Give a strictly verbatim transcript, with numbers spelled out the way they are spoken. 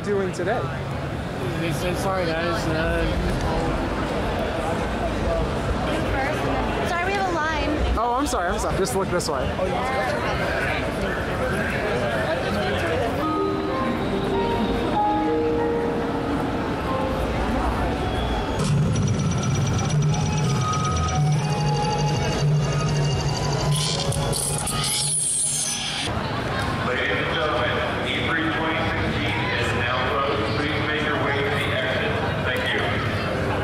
doing today? They said, sorry guys. Uh... Sorry, we have a line. Oh, I'm sorry, I'm sorry. Just look this way.